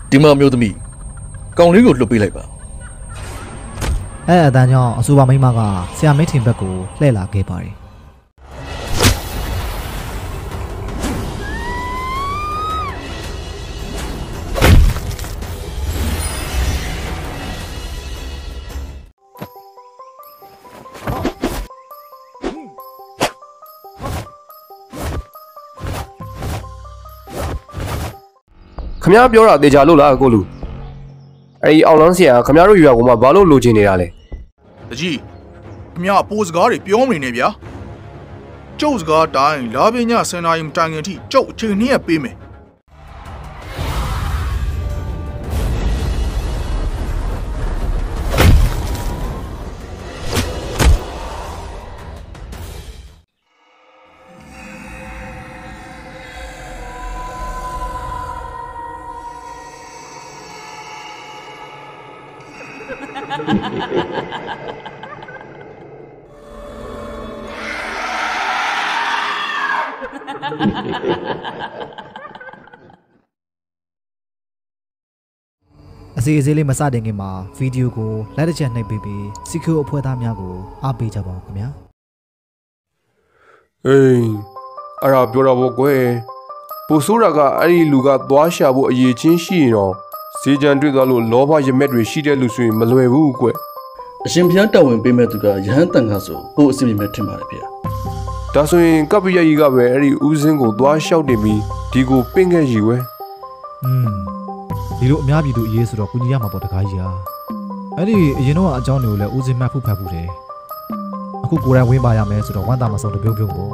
ဒီမှာမျိုးသမီးကောင်လေးကိုလွတ်ပေးလိုက်ပါအတန်းကြောင့်အဆိုပါမိမကဆရာမင်းထင်ဘက်ကိုလှည့်လာခဲ့ပါတယ်ခမရပြောတာတေချာလို့လားကိုလူအဲ့ဒီအောင်လန်းဆရာခမရတို့ရွာကမှဘာလို့လိုချင်နေတာလဲတကြီးခမရပိုးစကားတွေပြောမနေနဲ့ဗျာကျုပ်စကားတိုင်းလာပညာစင်နာရီမတိုင်ခင်ထိကျုပ်အချိန်နဲ့ပေးမယ်အစီအစဉ်လေးမစတင်ခင်မှာဗီဒီယိုကိုလိုက်တစ်ချက်နှိပ်ပေးပြီးစီကူအဖွဲ့သားများကိုအားပေးကြပါဦးခင်ဗျာအေးအဲ့ဒါပြောတော့ဗောကွယ်ပိုဆိုးတာကအဲ့ဒီလူကသွားရှာဖို့အရေးချင်းရှိရင်တော့ဈေးကြံတွေ့သွားလို့လောဘရမက်တွေရှိတဲ့လူဆိုရင်မလွယ်ဘူးကွယ်အရှင်ဖျားတော်ဝင်ပေးမဲ့သူကရဟန်းတန်ခါဆိုပို့အစီအမံထင်ပါတယ်ဗျာဒါဆိုရင်ကပ္ပိယကြီးကပဲအဲ့ဒီဦးစင်းကိုသွားလျှောက်တင်ပြီးဒီကိုပင့်ခဲ့ရီဝဲဒီလိုအများပြည်သူအရေးဆိုတော့ကုညီရမှာပေါ့တကားကြီးဟာအဲ့ဒီအရင်တော့အကြောင်းတွေကိုလည်းဦးစင်းမှတ်ဖတ်ဖူးတယ်အခုကိုယ်တိုင်ဝင်းပါရမယ်ဆိုတော့ဝမ်းသာမဆုံးတပြုံးပြုံးပေါ့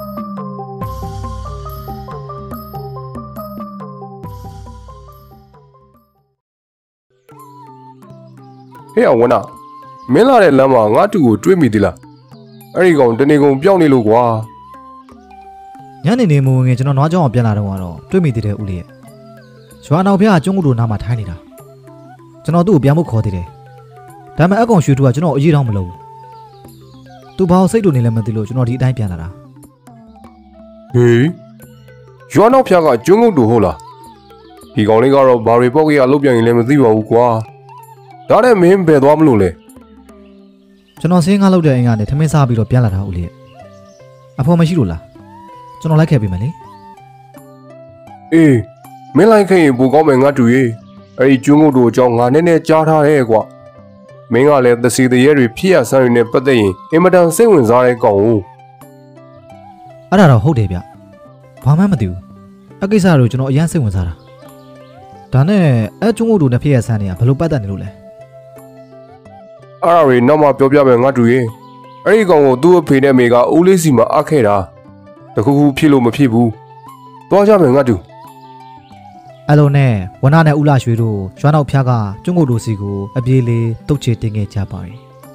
ဟဲ့အောင်ဝနာမင်းလာတဲ့လမ်းမှာငါတူကိုတွေးမိသေးလားအဲ့ဒီကောင်တနေကုန်ပြောင်းနေလို့ကွာညနေနေမို့ငယ်ကျွန်တော်နွားကြောင်အောင်ပြန်လာတော့တွေးမိသေးတယ်ဦးလေးရဲ့ရွာနောက်ဖျားကျွန်းကုတို့နားမှာထိုင်းနေတာကျွန်တော်သူ့ကိုပြန်ဖို့ခေါ်သေးတယ်ဒါပေမဲ့အကောင်ရွှေတူကကျွန်တော်အရေးတော့မလုပ်ဘူးသူဘာလို့စိတ်တူနေလဲမသိလို့ကျွန်တော်ဒီအတိုင်းပြန်လာတာဟေးရွာနောက်ဖျားကကျွန်းကုတို့ဟုတ်လားဒီကောင်လေးကတော့ဘာတွေပေါက်ကြီးအလုပ်ပြန်ရင်လည်းမသိပါဘူးကွာဒါနဲ့မင်းဘယ်သွားမလို့လဲကျွန်တော်စင်းကားလုပ်တဲ့အိမ်ကနေထမင်းစားပြီးတော့ပြန်လာတာဦးလေးအဖေမရှိလို့လားကျွန်တော်လိုက်ခဲ့ပြီမလေးအေးမင်းလိုက်ခဲ့ရင်ပိုကောင်းမယ်ငါတူရေအဲ့ဒီကျွန်းကုတ်တို့အကြောင်းငါနည်းနည်းကြားထားရဲကွာမင်းကလည်းသစီတရဲတွေဖြစ်ရဆန်းတွေနဲ့ပတ်သက်ရင်အင်မတန်စိတ်ဝင်စားတဲ့ကောင်ဦးအဲ့ဒါတော့ဟုတ်တယ်ဗျဘာမှမသိဘူးအကိစ္စတို့ကျွန်တော်အရင်စိတ်ဝင်စားတာဒါနဲ့အဲ့ကျွန်းကုတ်တို့နဲ့ဖြစ်ရဆန်းတွေကဘယ်လိုပတ်သက်နေလို့လဲအဲ့ဒါတွေနောက်မှပြောပြမယ်ငါတူရေအဲ့ဒီကောင်ကိုသူ့အဖေနဲ့မိကဦးလေးစီမှာအပ်ခဲ့တာတခုခုဖြစ်လို့မဖြစ်ဘူးသွားကြမယ်ငါတူအဲ့လိုနဲ့ဝနနဲ့ဦးလာရွှေတို့ရွာနောက်ဖျားကကျွန်းကုတ်တို့စီကိုအပြေးလေးတုတ်ချေတင်ခဲ့ကြပါတယ်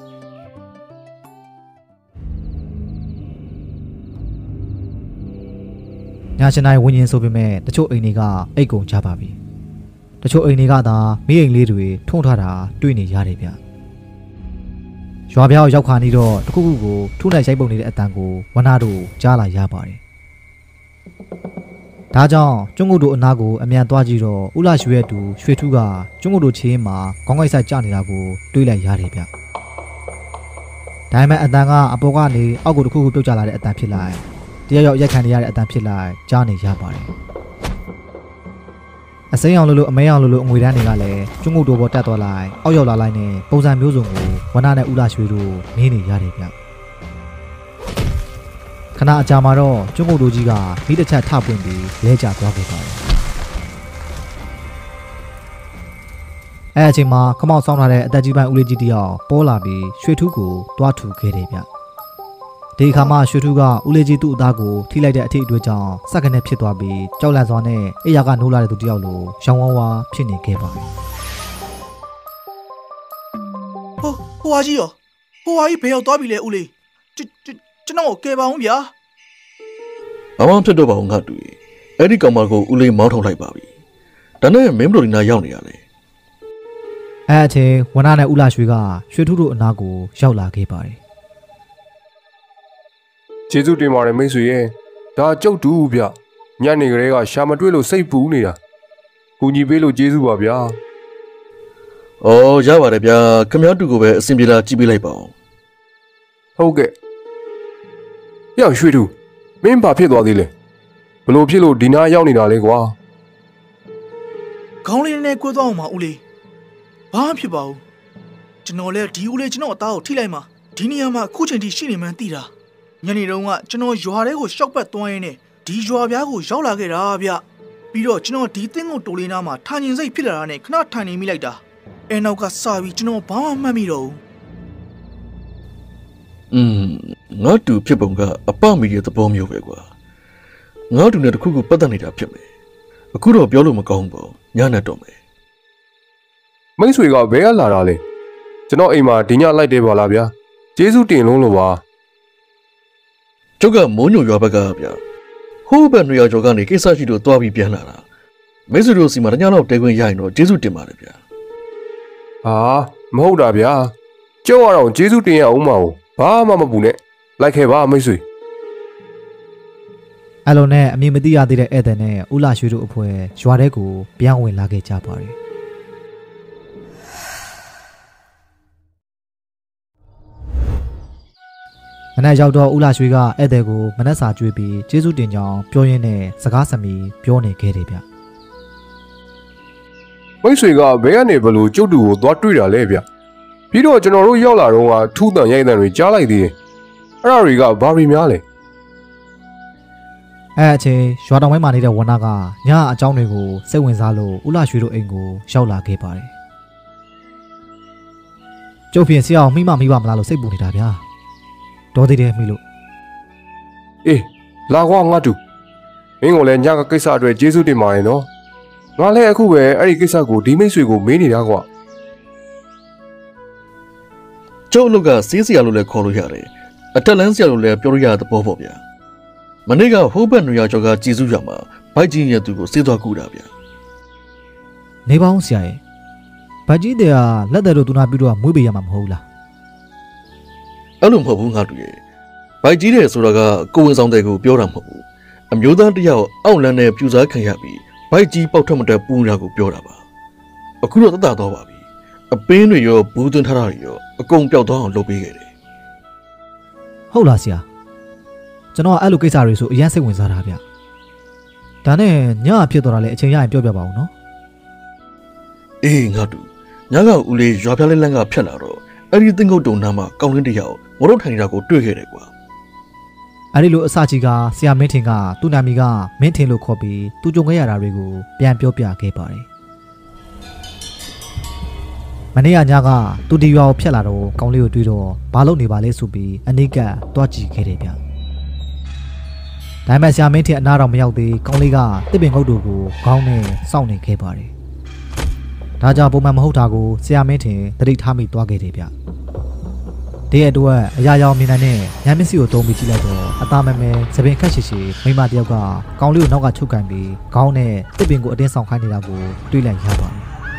ညာရှင်တိုင်းဝင်းရင်ဆိုပေမဲ့တချို့အိမ်တွေကအိတ်ကုန်ကြပါပြီတချို့အိမ်တွေကသာမိအိမ်လေးတွေထုံထားတာတွေ့နေရတယ်ဗျရွာပြောင်းရောက်ခါနေတော့တခုခုကိုထုလိုက်ရိုက်ပုံနေတဲ့အတန်ကိုဝနာတို့ကြားလာရပါတယ်ဒါကြောင့်ကျွန်းကုတ်တို့အနားကိုအမြန်သွားကြည့်တော့ဦးလာရွှေရဲ့တူရွှေထူးကကျွန်းကုတ်တို့ချေးမှာခေါင်းကိုက်ဆိုင်ကျနေတာကိုတွေးလိုက်ရတယ်ဗျဒါပေမဲ့အတန်ကအပေါ်ကနေအောက်ကိုတခုခုပြုတ်ကျလာတဲ့အတန်ဖြစ်လိုက်တရရောက်ရက်ခံနေရတဲ့အတန်ဖြစ်လိုက်ကြားနေရပါတယ်အစိမ်းအောင်လို့အမဲအောင်လို့အငွေတန်းတွေကလည်းကျွန်းကုတ်တို့ပေါ်တက်သွားလိုက်အောက်ရောက်လာလိုက်နဲ့ပုံစံမျိုးစုံကိုဝနာနဲ့ဦးလာရွှေတို့နေနေရတယ်ဗျခဏအကြာမှာတော့ကျွန်းကုတ်တို့ကြီးကမိတစ်ချက်ထပွင့်ပြီးလဲကျသွားခဲ့ပါတယ်အဲ့အချိန်မှာခမောက်ဆောင်းထားတဲ့အသက်ကြီးပိုင်းဦးလေးကြီးတယောက်ပေါ်လာပြီးရွှေထူးကိုတွားထူခဲ့တယ်ဗျဒီအခါမှာရွှေထူးကဦးလေးကြီးသူ့အသားကိုထိလိုက်တဲ့အထိအတွေ့ကြောင့်စက်ကနေဖြစ်သွားပြီးကြောက်လန့်စွာနဲ့အိယာကနိုးလာတဲ့သူတယောက်လိုရောင်ဝါးဝါဖြစ်နေခဲ့ပါတယ်ဟိုဟာကြီးရောဟိုဟာကြီးဘယ်ရောက်သွားပြီလဲဦးလေးကျွန်တော်ကဲပါအောင်ဗျာဘာမှဖြစ်တော့ပါဘူးငါတူရေအဲ့ဒီကောင်မကိုဦးလေးမောင်းထုတ်လိုက်ပါပြီဒါနဲ့မင်းတို့ဒီနားရောက်နေရလေအဲ့အချိန်ဝနာနဲ့ဦးလာရွှေကရွှေထူးတို့အနားကိုရောက်လာခဲ့ပါတယ်ကျေးဇူးတင်ပါတယ်မိတ်ဆွေရဲ့ဒါကျုပ်တူဗျညနေကလေးကရှာမတွေ့လို့စိတ်ပူနေတာကူညီပေးလို့ကျေးဇူးပါဗျာ။အော်ရပါတယ်ဗျာ။ခင်ဗျားတူကိုပဲအဆင်ပြေလာကြည့်ပေးလိုက်ပါဦးဟုတ်ကဲ့ရောက်ရွှေထူးမင်းဘာဖြစ်သွားသေးလဲဘလို့ဖြစ်လို့ဒီနားရောက်နေတာလဲကွာခေါင်းလေးနဲ့ကွဲသွားအောင်ပါဦးလေးဘာမှဖြစ်ပါဘူးကျွန်တော်လည်းဒီဦးလေးကျွန်တော်အသားကိုထိလိုက်မှာဒီနေရာမှာအခုချိန်ထိရှိနေမှန်းသိတာညနေတုန်းကကျွန်တော်ရွာထဲကိုရှောက်ပတ်သွားရင်းနဲ့ဒီရွာပြားကိုရောက်လာခဲ့တာဗျပြီးတော့ကျွန်တော်ဒီသင်းကိုတိုးလေးနားမှာထိုင်ရင်စိတ်ဖြစ်လာတာနဲ့ခဏထိုင်နေမိလိုက်တာအဲနောက်ကစပြီးကျွန်တော်ဘာမှမှတ်မိတော့ဘူးငါတူဖြစ်ပုံကအပမီရဲ့သဘောမျိုးပဲကွာငါတူနဲ့တခုခုပတ်သက်နေတာဖြစ်မယ်အခုတော့ပြောလို့မကောင်းဘူးညနေတော့မယ်မိတ်ဆွေကဘဲကလာတာလဲကျွန်တော်အိမ်မှာဒီညလိုက်တယ်ပါလားဗျာကျေးဇူးတင်လုံးလို့ပါကျုပ်ကမိုးညိုရွာဘက်ကဗျာဟိုးဘက်နေရာကျော်ကနေကိစ္စရှိလို့တွားပြီးပြန်လာတာမိတ်ဆွေတို့စီမှာတညလောက်တဲခွင့်ရရင်တော့ကျေးဇူးတင်ပါတယ်ဗျာဟာမဟုတ်တာဗျာကျောက်ကတော့ကျေးဇူးတင်ရအောင်မဟုတ်ဘာမှမပူနဲ့လိုက်ခဲ့ပါမိတ်ဆွေအဲ့လိုနဲ့အမည်မသိရသေးတဲ့ဧည့်သည်နဲ့ဦးလာရွှေတို့အဖွဲ့ရွာထဲကိုပြန်ဝင်လာခဲ့ကြပါတယ်မနက်ရောက်တော့ဦးလာရွှေကဧည့်သည်ကိုမနက်စာကျွေးပြီးကျေးဇူးတင်ကြောင်းပြောရင်းနဲ့စကားစမီပြောနေခဲ့တယ်ဗျမိတ်ဆွေကဘဲကနေဘလို့ကျုပ်တူကိုသွားတွေ့တာလဲဗျပြီးတော့ကျွန်တော်တို့ရောက်လာတော့ကထူးတန်ရိုက်တန်တွေကြားလိုက်သေးတယ်အဲ့ဒါတွေကဘာတွေများလဲအဲ့အချိန်ရွာတောင်ပိုင်းမှာနေတဲ့ဝဏ္ဏကညအကြောင်းတွေကိုစိတ်ဝင်စားလို့ဦးလာရွှေတို့အိမ်ကိုရောက်လာခဲ့ပါတယ်ကျုပ်ဖြင့်ဆရာအောင်မိမမလားလို့စိတ်ပူနေတာဗျာဒေါ်သေးတယ်မိလို့အေးလာကွာငါတူမင်းကလည်းညကကိစ္စအတွက်ကျေးဇူးတင်ပါတယ်နော်ငါလည်းအခုပဲအဲ့ဒီကိစ္စကိုဒီမိတ်ဆွေကိုမေးနေတာကွာကျုပ်အလုပ်ကစေးစရာလို့လည်းခေါ်လို့ရတယ်အတက်လန်းစရာလို့လည်းပြောလို့ရတဲ့သဘောပေါ့ဗျာမနေ့ကဟိုးဘက်နေရာကျော်ကကြည်စုရမှာဘိုက်ကြီးရဲ့သူကိုစေးသွားကူတာဗျာနေပါအောင်ဆရာရဲ့ဗတ်ကြီးတဲ့ကလက်သက်တို့သူနာပြုတော့မွေးပေးရမှာမဟုတ်လားအဲ့လိုမဟုတ်ဘူးငါတူရဲ့ဘိုက်ကြီးတဲ့ဆိုတာကကိုဝင်ဆောင်တဲ့ကိုပြောတာမဟုတ်ဘူးအမျိုးသားတယောက်အောက်လန်းနဲ့ပြူစားခံရပြီးဘိုက်ကြီးပေါက်ထွက်မတက်ပူနေတာကိုပြောတာပါအခုတော့တတ်တာတော့ပါပြီအပင်းတွေရောဘူးသွင်းထားတာတွေရောအကုန်ပျောက်သွားအောင်လုပ်ပေးခဲ့တယ်ဟုတ်လားဆရာကျွန်တော်အဲ့လိုကိစ္စတွေဆိုအရင်စိတ်ဝင်စားတာဗျဒါနဲ့ညဖြစ်သွားတာလေအချိန်ရရင်ပြောပြပါဦးနော်အေးငါတူညကဦးလေးရွာဖျားလေးလန့်ကဖြတ်လာတော့အဲ့ဒီသင်္ကုတ်တုံနာမှာကောင်းလင်းတယောက်ငုတ်ထိုင်နေတာကိုတွေ့ခဲ့တယ်ကွာအဲ့ဒီလိုအစကြီးကဆရာမင်းထင်ကသူ့နာမည်ကမင်းထင်လို့ခေါ်ပြီးသူကြုံခဲ့ရတာတွေကိုပြန်ပြောပြခဲ့ပါတယ်မနေ့ကညကသူဒီရွာကိုဖြတ်လာတော့ကောင်းလေးကိုတွေ့တော့ဘာလုပ်နေပါလဲဆိုပြီးအနိကတွားကြည့်ခဲ့တယ်ဗျဒါပေမဲ့ဆရာမင်းထင်အနားတော့မရောက်သေးကောင်းလေးကတစ်ပင်ငုတ်တို့ကိုခေါင်းနဲ့စောင့်နေခဲ့ပါတယ်ဒါကြောင့်ပုံမှန်မဟုတ်တာကိုဆရာမင်းထင်သတိထားမိသွားခဲ့တယ်ဗျဒီအတွက်အရာရောင်မြင်နိုင်တဲ့ညမျက်စိကိုတုံးပြီးကြည့်လိုက်တော့အသားမဲမဲသပင်ခက်ရှိရှိမိမတယောက်ကကောင်းလေးကိုနောက်ကချုပ်ကန်ပြီးခေါင်းနဲ့တစ်ပင်ကိုအတင်းဆောင်ခိုင်းနေတာကိုတွေ့လိုက်ရပါတယ်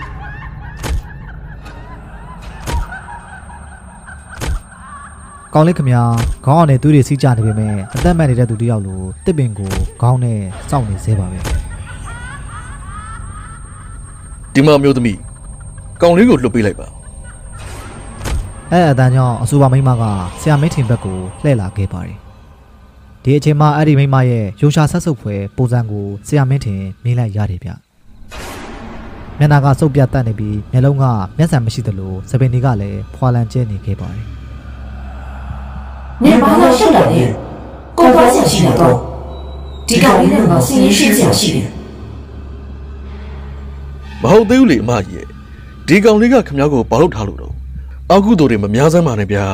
ကောင်းလေးခမခေါင်းအောင်နဲ့သွေးတွေစီးကြနေပေမဲ့အသက်မဲ့နေတဲ့သူတယောက်လိုတစ်ပင်ကိုခေါင်းနဲ့စောင့်နေသေးပါပဲဒီမှာမျိုးသမီးကောင်းလေးကိုလှုပ်ပေးလိုက်ပါအဲ့အတန်းကြောင့်အဆိုပါမိမကဆရာမင်းထင်ဘက်ကိုလှည့်လာခဲ့ပါတယ်ဒီအချိန်မှာအဲ့ဒီမိမရဲ့ရုံရှာဆက်ဆုပ်ဖွယ်ပုံစံကိုဆရာမင်းထင်မြင်လိုက်ရတယ်ဗျမျက်နှာကစုပ်ပြတ်တက်နေပြီးမျက်လုံးကမျက်စံမရှိသလိုစပင်တွေကလည်းဖွာလန်ကျဲနေခဲ့ပါတယ်你把他收了的，公发下去了都，这个为人嘛，心里是下去的。 မဟုတ်သေးဘူးလေအမကြီးရဲ့ဒီကောင်လေးကခမ ्या ကိုဘာလို့ထားလို့တော့အခုတို့တွေမများစမ်းပါနဲ့ဗျာ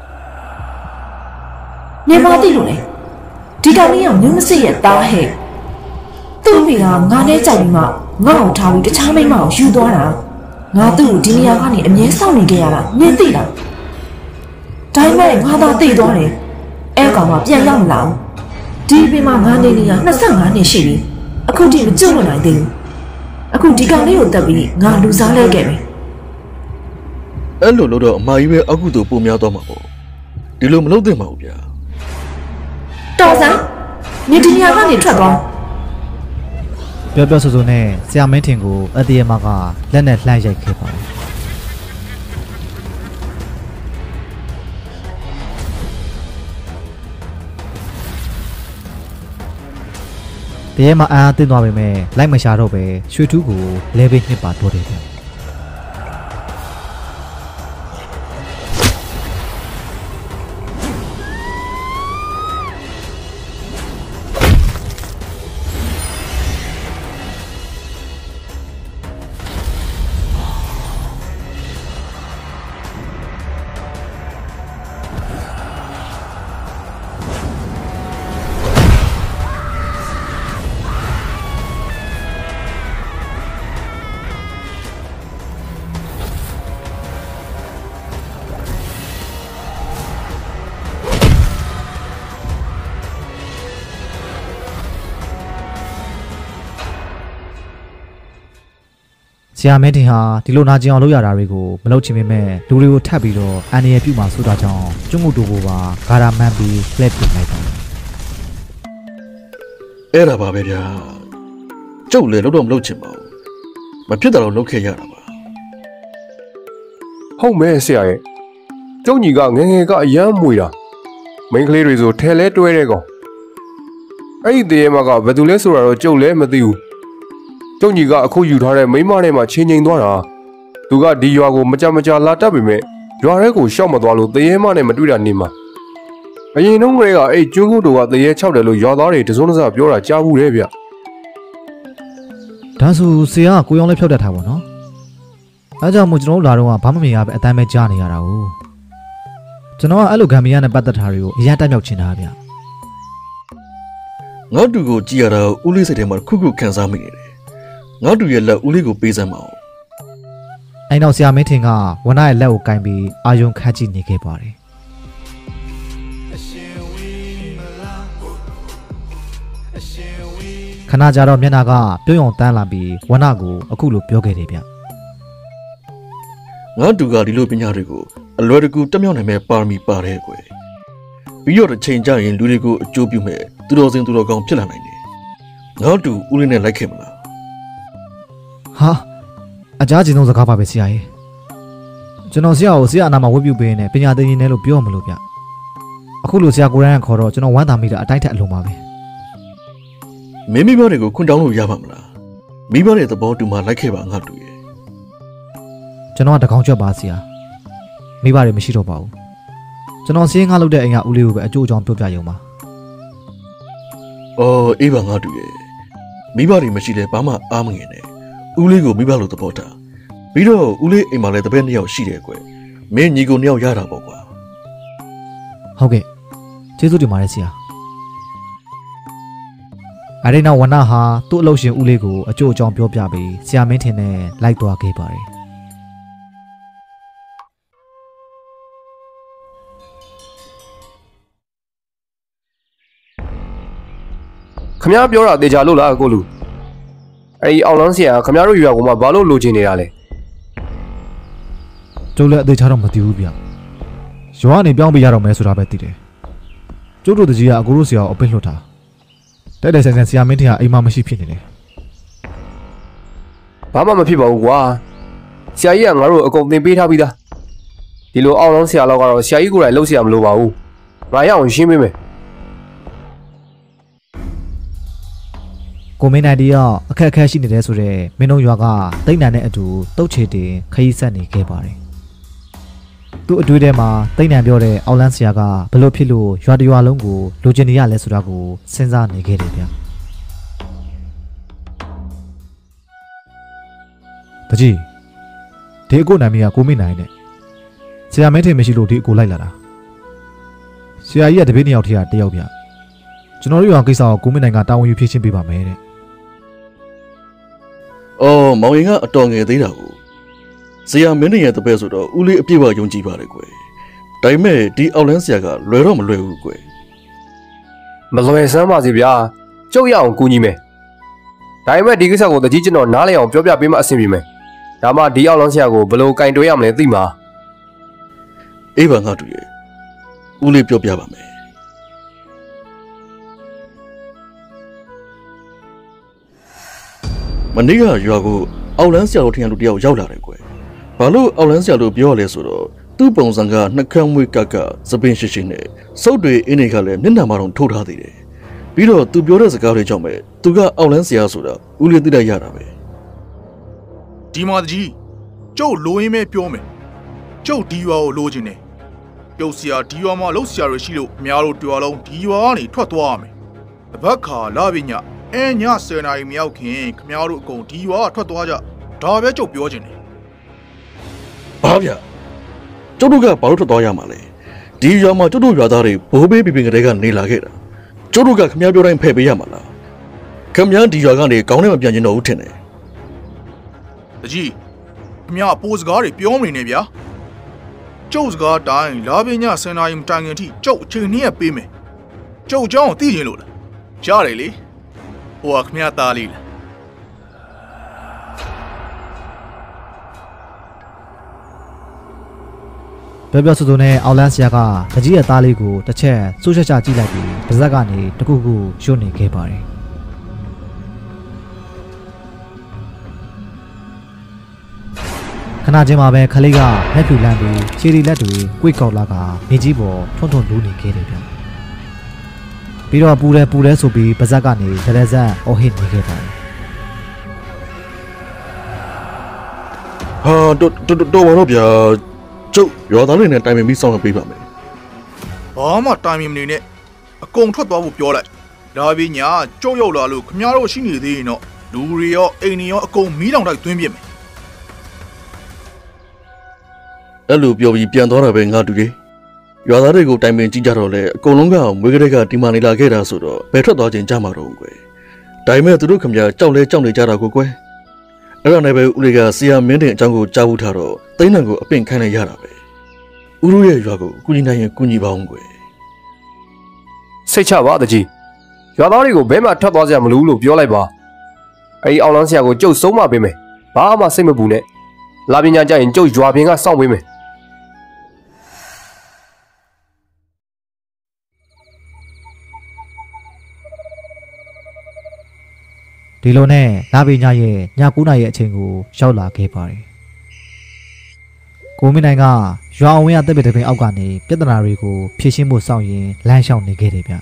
你妈对了嘞，这个你要牛么事也打黑，都为了俺那家里嘛，俺他为这长眉毛修多了，俺都今年俺的年少年个呀了，年对了。 ဒါပေမဲ့ငါသာသိသွားတယ်အဲ့ကောင်မှပြန်ရောက်မလာဘူးဒီပြင်မှာငါနေနေရ25နှစ်ရှိပြီအခုထိမကျွတ်လွန်နိုင်သေးဘူးအခုဒီကောင်လေးကိုတက်ပြီးငါလူစားလိုက်ခဲ့ပြီအဲ့လိုလို့တော့အမကြီးပဲအခုတို့ပုံများသွားမှာပေါ့ဒီလိုမလုပ်သင့်ပါဘူးဗျာတော်စမ်းနေဒီနေရာကနေထွက်သွားပြောပြောဆိုဆိုနဲ့ဆရာမင်းထင်ကိုအတေးမကလက်နဲ့လှမ်းရိုက်ခဲ့ပါတယ်တရေမှာအားတင်းသွားပေမဲ့လိုက်မရှာတော့ပဲရွှေထူးကိုလဲပေးနှစ်ပါတော့တယ်ဗျဆရာမင်းတင်ဟာဒီလိုနာကျင်အောင်လုပ်ရတာတွေကိုမလုပ်ချင်ပေမဲ့လူတွေကိုထပ်ပြီးတော့အန်ရယ်ပြုမှဆိုတာကြောင့်ကျွတ်ငုတ်တို့ကိုပါဂါရာမှန်းပြီးလှည့်ပြလိုက်တာအဲ့ဒါပါပဲဗျာကျုပ်လည်းလုပ်တော့မလုပ်ချင်ပါဘူးမဖြစ်တာတော့လုပ်ခဲ့ရတာပါဟုတ်မဲဆရာရဲ့ကျုံကြီးကငငယ်ကအယမ်းမွေတာမိန်းကလေးတွေဆိုထဲလဲတွဲတဲ့ကောင်အဲ့ဒီတရေမကဘယ်သူလဲဆိုတာတော့ကျုပ်လည်းမသိဘူးကျုံကြီးကအခုယူထားတဲ့မိန်းမနဲ့မှချင်းချင်းသွားတာသူကဒီရွာကိုမကြမကြလာတတ်ပေမဲ့ရွာထဲကိုရှောက်မသွားလို့တရေမနဲ့မတွေ့တာနေမှာအရင်တုန်းကလေးကအဲ့ကျွန်းကုတ်တို့ကတရေ6တယ်လို့ရွာသားတွေတစုံတစပြောတာကြားဘူးလေဗျဒါဆိုဆရာကကိုရောင်းလေးဖြောက်တတ်တာပေါ့နော်အဲကြောင့်မို့ကျွန်တော်တို့လာတော့ဘာမှမမြင်ရပဲအတိုင်းပဲကြားနေရတာကိုကျွန်တော်ကအဲ့လိုဂမ်ဘီယာနဲ့ပတ်သက်တာတွေကိုအရင်တက်မြောက်ချင်တာဗျငါတူကိုကြည်ရတာဦးလေးစိတ်ထဲမှာခုခံစားမိနေတယ်ငါတူရဲ့လက်ဦးလေးကိုပေးစမ်းပါဦးအဲ့တော့ဆရာမင်းထင်ကဝနရဲ့လက်ကိုကင်ပြီးအာယုံခတ်ကြည့်နေခဲ့ပါတယ်ခဏကြာတော့မျက်နှာကပြုံးယုံတန်းလာပြီးဝနကိုအခုလိုပြောခဲ့တယ်ဗျငါတူကဒီလိုပညာတွေကိုအလွယ်တကူတက်မြောက်နိုင်မဲ့ပါရမီပါတယ်ကွယ်ပြီးတော့တစ်ချိန်ကျရင်လူတွေကိုအကျိုးပြုမဲ့သူတော်စင်သူတော်ကောင်းဖြစ်လာနိုင်တယ်ငါတူဦးလေးနဲ့လိုက်ခဲ့မလားဟာအကြကျင်ဆုံးစကားပါပဲဆရာကြီးကျွန်တော်ဆရာကိုဆရာအနာမှာဝတ်ပြုပေးနေပညာသင်ရင်းနဲ့လို့ပြောမလို့ဗျအခုလိုဆရာကိုရန်ခေါ်တော့ကျွန်တော်ဝမ်းသာမိတာအတိုင်းထက်အလုံးပါပဲမင်းမိဘတွေကိုခွင့်တောင်းလို့ရပါမလားမိဘရဲ့သဘောတူမှလိုက်ခဲ့ပါငါတူရဲ့ကျွန်တော်ကတကောင်ကြွက်ပါဆရာမိဘတွေမရှိတော့ပါဘူးကျွန်တော်စင်းငါလုပ်တဲ့အိမ်ကဦးလေးကိုပဲအကျိုးအကြောင်းပြောပြရုံပါအော်အေးပါငါတူရဲ့မိဘတွေမရှိတဲ့ဘာမှအားမငယ်နဲ့ဦးလေးကိုမိဘလိုသဘောထားပြီးတော့ဦးလေးအိမ်မှာလည်းတပည့်2ယောက်ရှိတယ်ကွယ်မင်းညီကို2ယောက်ရတာပေါ့ကွာဟုတ်ကဲ့ကျေးဇူးတင်ပါတယ်ဆရာအရင်နောက်ဝနဟာသူ့အလုပ်ရှင်ဦးလေးကိုအကျိုးအကြောင်းပြောပြပြီးဆရာမင်းထင်နဲ့လိုက်သွားခဲ့ပါတယ်ခမ ्या ပြောတာတေချာလို့လားကိုလူအဲ့ဒီအောင်လန်းဆရာခမ ्या တို့ရွာကမှဘာလို့လိုချင်နေတာလဲကျုပ်လည်းအသေးချာတော့မသိဘူးဗျရွာကနေပြောင်းပေးရတော့မယ်ဆိုတာပဲသိတယ်ကျုပ်တို့တကြီးကအကိုတို့ဆရာကိုအပင်းလွှတ်တာတိုက်တိုက်ဆိုင်ဆိုင်ဆရာမင်းထင်ကအိမ်မှာမရှိဖြစ်နေတယ်ဘာမှမဖြစ်ပါဘူးကွာဆရာကြီးကငါတို့အကုန်သင်ပေးထားပြီးသားဒီလိုအောင်လန်းဆရာလောက်ကတော့ဆရာကြီးကိုယ်တိုင်လှုပ်ဆရာမလိုပါဘူးငါရအောင်ရှင်းပေးမယ်ကိုမင်းနိုင်တီရောအခက်အခဲရှိနေတယ်ဆိုတော့မင်းတို့ရွာကတိတ်နံနဲ့အတူတုတ်ချေတင်ခရီးဆက်နေခဲ့ပါတယ်သူ့အတွေ့အထဲမှာတိတ်နံပြောတဲ့အောက်လန်းဆရာကဘလို့ဖြစ်လို့ရွာတရွာလုံးကိုလိုချင်နေရလဲဆိုတာကိုစဉ်းစားနေခဲ့တယ်ဗျတကြီးဒီအကိုနာမည်ကကိုမင်းနိုင်နဲ့ဆရာမင်းထင်မရှိလို့ဒီအကိုလိုက်လာတာဆရာကြီးကတပည့်2ယောက်ထဲက1ယောက်ဗျကျွန်တော်တို့ရွာကိစ္စကိုကိုမင်းနိုင်ကတာဝန်ယူဖြေရှင်းပေးပါမယ်တဲ့အော်မောင်ရင်ကအတော်ငယ်သေးတာကိုဆရာမင်းနေရဲ့တပည့်ဆိုတော့ဦးလေးအပြည့်အဝယုံကြည်ပါတယ်ကွယ်ဒါပေမဲ့ဒီအောက်လန်းဆရာကလွယ်တော့မလွယ်ဘူးကွယ်မလွယ်စမ်းပါစေဗျာကျုပ်ရအောင်ကူညီမယ်ဒါပေမဲ့ဒီကိစ္စကိုတကြီးကျွန်တော်နားလည်အောင်ပြောပြပေးမှအဆင်ပြေမယ်ဒါမှဒီအောက်လန်းဆရာကိုဘယ်လိုကင်တွဲရမလဲသိမှာအေးပါငါတူရဲ့ဦးလေးပြောပြပါမယ်မနေ့ကရွာကိုအောက်လန်းဆရာတို့ထင်ရလူတယောက်ရောက်လာတယ်ကွယ်ဘာလို့အောက်လန်းဆရာတို့ပြောရလဲဆိုတော့သူ့ပုံစံကနှကမ်းမွေးကကစပင်းရှိရှိနဲ့စုပ်တွေအင်းတွေကလည်းမျက်နှာမှာတော့ထိုးထားသေးတယ်ပြီးတော့သူပြောတဲ့စကားတွေကြောင့်ပဲသူကအောက်လန်းဆရာဆိုတာဦးလေးသိလိုက်ရတာပဲဒီမာကြီးကျုပ်လိုရင်းပဲပြောမယ်ကျုပ်ဒီရွာကိုလိုချင်တယ်ကျုပ်ဆရာဒီရွာမှာလှုပ်ဆရာတွေရှိလို့အများတို့တွေ့အောင်ဒီရွာကနေထွက်သွားရမယ်တပတ်ခါလာပညာည10 နာရီမရောက်ခင်ခမားတို့အကုန်ဒီရွာကထွက်သွားကြဒါပဲကျုပ်ပြောချင်တယ်ဘာဗျကျုပ်တို့ကဘာလို့ထွက်သွားရမှာလဲဒီရွာမှာကျုပ်တို့ရွာသားတွေဘိုးဘေးပြပင်ကလေးကနေလာခဲ့တာကျုပ်တို့ကခမားပြောတိုင်းဖယ်ပေးရမှာလားခမားဒီရွာကနေကောင်းနဲ့မပြန်ကျင်တော့ဘူးထင်တယ်တကြီးခမားပိုးစကားတွေပြောမနေနဲ့ဗျာကျုပ်စကားတိုင်းလာပညာ10 နာရီမတိုင်ခင်ထိကျုပ်အချိန်နည်းပေးမယ်ကျုပ်เจ้าကိုသိရင်လို့လားရတယ်လေဟိုကခမားသားလေးလားပြောဆိုနဲ့အောက်လန်းဆရာကတကြီးရဲ့သားလေးကိုတစ်ချက်ဆိုးချက်ချကြည့်လိုက်ပြီးပါဇက်ကနေတခုခုရွတ်နေခဲ့ပါတယ်ခဏချင်းမှာပဲခလေးကလက်ဖြူလန်းပြီးခြေရီလက်တွေကွေ့ကောက်လာကမြေကြီးပေါ်ထွန်းထွန်းလူးနေခဲ့တယ်ဗျပြီးတော့ပူတယ်ဆိုပြီးပါဇက်ကနေဒရက်ဇက်အော်ဟစ်နေခဲ့ပါတယ်ဟာတော်ပါတော့ဗျာကျုပ်ရွာသားတွေနဲ့တိုင်ပင်ပြီးစောင့်ရပေးပါမယ်ဘာမှတိုင်ပင်မနေနဲ့အကုန်ထွက်သွားဖို့ပြောလိုက်ဒါပြီးညာကျုပ်ရောက်လာလို့ခမားတို့ရှိနေသေးရင်တော့လူတွေရောအိမ်တွေရောအကုန်မီးလောင်တိုက်သွင်းပြမယ်အဲ့လိုပြောပြီးပြန်သွားတာပဲငါတူကြီးရွာသားတွေကိုတိုင်ပင်ကြည့်ကြတော့လေအကုန်လုံးကမွေးကလေးကဒီမာနေလာခဲ့တာဆိုတော့ဘယ်ထွက်သွားခြင်းကြမှာတော့ကွယ်ဒါပေမဲ့သူတို့ခမရကြောက်နေကြတာကိုကွယ်အဲ့ဒါနဲ့ပဲဦးလေးကဆီယာမင်းတင်အကြောင်းကိုကြားဘူးထားတော့သိန်းတန်ကိုအပင့်ခိုင်းလိုက်ရတာပဲဦးတို့ရဲ့ရွာကိုကုညီနိုင်ရင်ကုညီပါအောင်ကွယ်စိတ်ချပါတကြီးရွာသားတွေကိုဘဲမှထွက်သွားကြမလို့လို့ပြောလိုက်ပါအဲ့ဒီအောက်လန်းဆရာကိုကျုပ်ဆုံးမပေးမယ်ဘာမှစိတ်မပူနဲ့လာပညာကြရင်ကျုပ်ရွာပြင်ကစောင့်ပေးမယ်ဒီလိုနဲ့လာပညာရဲ့ည9 နာရီအချိန်ကိုရောက်လာခဲ့ပါတယ်ကိုမင်းနိုင်ကရွာအဝင်းရတပ်ပစ်တဲ့ပင်အောက်ကနေပြဿနာတွေကိုဖြေရှင်းဖို့စောင့်ရင်လမ်းလျှောက်နေခဲ့တယ်ဗျ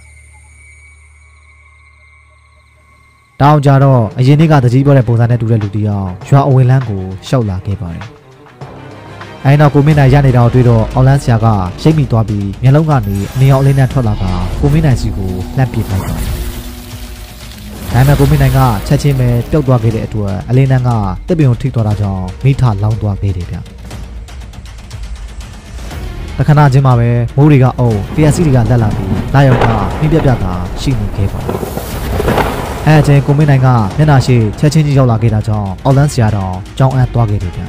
တောင်းကြတော့အရင်နေ့ကတကြီးပြောတဲ့ပုံစံနဲ့တူတဲ့လူတယောက်ရွာအဝင်းလမ်းကိုရှောက်လာခဲ့ပါတယ်အဲနောက်ကိုမင်းနိုင်ရနေတာကိုတွေ့တော့အောက်လန်းဆရာကရိတ်မိသွားပြီးမျက်လုံးကနေအနီအောင်အလေးနဲ့ထွက်လာကကိုမင်းနိုင်စီကိုလှမ်းပစ်လိုက်ပါတယ်ဒါပေမဲ့ကိုမင်းနိုင်ကချက်ချင်းပဲပျောက်သွားခဲ့တဲ့အတွက်အလင်းနန်းကတပ်ပင်ကိုထိသွားတာကြောင့်မိထလောင်းသွားခဲ့တယ်ဗျတခဏချင်းမှာပဲမိုးတွေကအုံတရားစီတွေကလက်လာပြီးလာရောက်ကနှိပြတာရှိနေခဲ့ပါတယ်အဲအချိန်ကိုမင်းနိုင်ကမျက်နှာရှိချက်ချင်းကြီးရောက်လာခဲ့တာကြောင့်အောက်လန်းဆရာတော်ကြောင်းအပ်သွားခဲ့တယ်ဗျ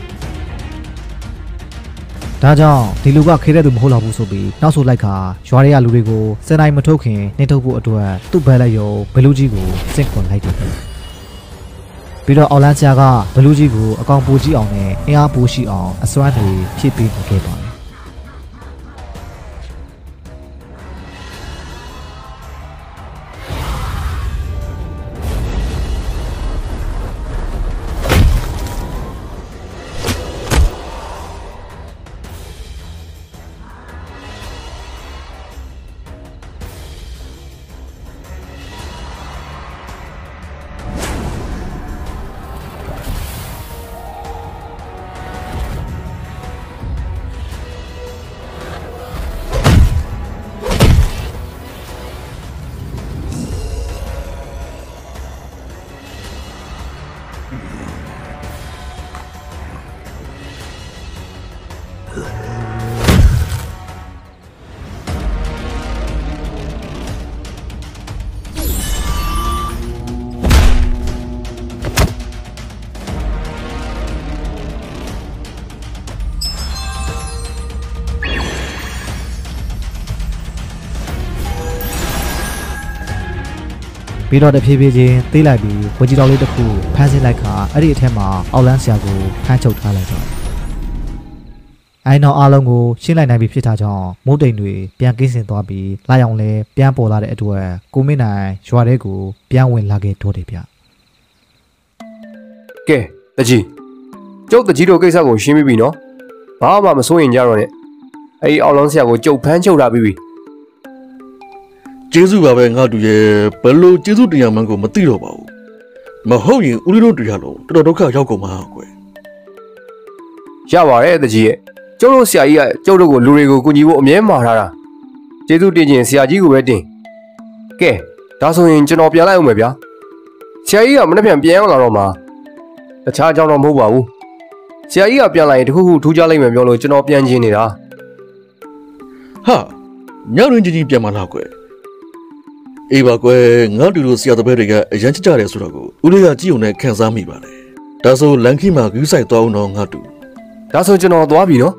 ဒါကြောင့်ဒီလူကခေတဲ့သူမဟုတ်တော့ဘူးဆိုပြီးနောက်ဆိုလိုက်ခါရွာတွေကလူတွေကိုစင်တိုင်းမထုတ်ခင်နှိထုတ်ဖို့အတွက်သူ့ဘဲလက်ရုံဘလူးကြီးကိုစင့်ခွန်လိုက်တယ်ပြီးတော့အောက်လန်းဆရာကဘလူးကြီးကိုအကောင်ပိုကြီးအောင်နဲ့အင်အားပိုရှိအောင်အစွမ်းတွေဖြည့်ပေးခဲ့ပါတယ်ပြီးတော့တဖြည်းဖြည်းချင်းသေးလိုက်ပြီးဝကြီးတော်လေးတစ်ခုဖမ်းဆင်းလိုက်ခါအဲ့ဒီအထက်မှာအောက်လန်းဆရာကိုဖမ်းချုပ်ထားလိုက်တော့အိုင်နောက်အားလုံးကိုရှင်းလိုက်နိုင်ပြီဖြစ်တာကြောင့်မိုးတိမ်တွေပြန်ကင်းစင်သွားပြီးလာရောင်လဲပြန်ပေါ်လာတဲ့အတွက်ကိုမင်းနိုင်ရွာထဲကိုပြန်ဝင်လာခဲ့တော့တယ်ဗျကဲတကြီးကျုပ်တကြီးတို့ကိစ္စကိုရှင်းပြီးပြီနော်ဘာမှမစိုးရင်ကြတော့နဲ့အဲ့ဒီအောက်လောင်းဆရာကိုကျုပ်ဖမ်းချုပ်ထားပြီးပြီကျေးဇူးပါပဲငါတူရဲ့ဘယ်လိုကျေးဇူးတရားမှန်းကိုမသိတော့ပါဘူးမဟုတ်ရင်ဦးလေးတို့တွေ့ရလို့တော်တော်ဒုက္ခရောက်ကုန်မှာကွယ်ရပါတယ်တကြီးရဲ့ကျုပ်တို့ဆရာကြီးကကျုပ်တို့ကိုလူတွေကိုကူညီဖို့အမြဲမှာထားတာကျေးဇူးတင်ခြင်းဆရာကြီးကိုပဲတင်ကဲဒါဆိုရင်ကျွန်တော်ပြန်လိုက်အောင်မယ်ဗျာဆရာကြီးကမနေ့ပြန်အောင်လာတော့မှာတခြားအကြောင်းတော့မဟုတ်ပါဘူးဆရာကြီးကပြန်လာရင်တခုခုထူးခြားလိုက်မယ်ပြောလို့ကျွန်တော်ပြန်ကျင်နေတာဟာညရင်းကြီးပြန်မလာကွယ်အေးပါကွယ်ငါတူတို့ဆရာတပည့်တွေကအရန်ချကြတယ်ဆိုတော့ကိုဦးလေးကကြည့်ုံနဲ့ခံစားမိပါလေဒါဆိုလန်ခီမှာဂူးဆိုင်သွားအောင်တော့ငါတူဒါဆိုကျွန်တော်သွားပြီနော်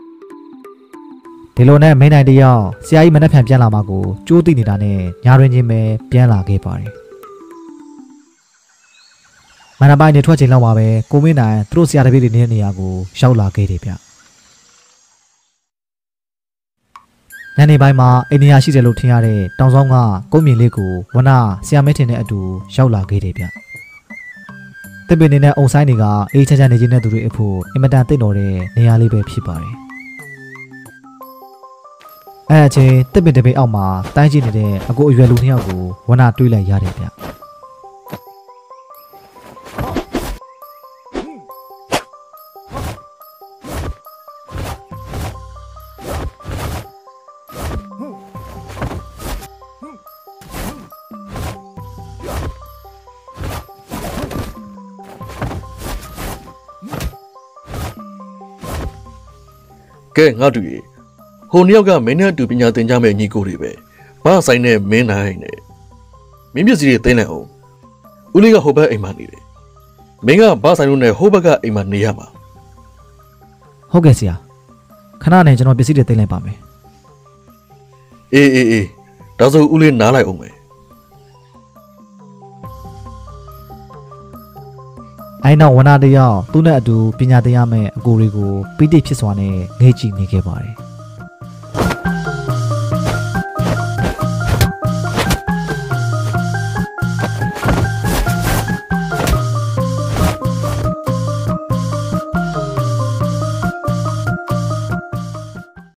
ဒီလိုနဲ့မင်းနိုင်တယောက်ဆရာကြီးမနှက်ဖြန်ပြန်လာမှာကိုကြိုးသိနေတာနဲ့ညာရင်းချင်းပဲပြန်လာခဲ့ပါတယ်မနက်ပိုင်းနေထွက်ချိန်လောက်မှာပဲကိုမင်းနိုင်သူတို့ဆရာတပည့်တွေနေတဲ့နေရာကိုရောက်လာခဲ့တယ်ဗျညနေပိုင်းမှာအိန္ဒိယရှိတယ်လို့ထင်ရတဲ့တောင်ဆောင်ကကုန်းမြင့်လေးကိုဝနဆရာမဲထင်တဲ့အတူရောက်လာခဲ့တယ်ဗျတစ်ပင်နေတဲ့ အုံဆိုင်တွေကအေးချမ်းချမ်းနေခြင်းတဲ့သူတွေအဖို့အင်မတန်သိတော်တဲ့နေရာလေးပဲဖြစ်ပါတယ်အဲအချိန်တစ်ပင်တစ်ပင်အောက်မှာတိုင်းကျနေတဲ့အကိုအရွယ်လူနှစ်ယောက်ကိုဝနတွေးလိုက်ရတယ်ဗျကဲငါတူရေဟိုနှစ်ယောက်ကမင်းနဲ့အတူပညာသင်ကြမဲ့ညီကိုတွေပဲဘာဆိုင်နဲ့မင်းနိုင်နဲ့မင်းပစ္စည်းတွေသိမ်းလိုက်အောင်ဦးလေးကဟိုဘက်အိမ်မှာနေတယ်မင်းကဘာဆိုင်လို့နဲ့ဟိုဘက်ကအိမ်မှာနေရမှာဟုတ်ကဲ့ဆရာခဏနဲ့ကျွန်တော်ပစ္စည်းတွေသိမ်းလိုက်ပါမယ်အေးဒါဆိုဦးလေးနားလိုက်အောင်မယ်အဲနောက်ဝနတယောက်သူ့နဲ့အတူပညာသင်ရမယ့်အကိုတွေကိုပိဋိဖြစ်စွာနဲ့ငေ့ကြည့်နေခဲ့ပါတယ်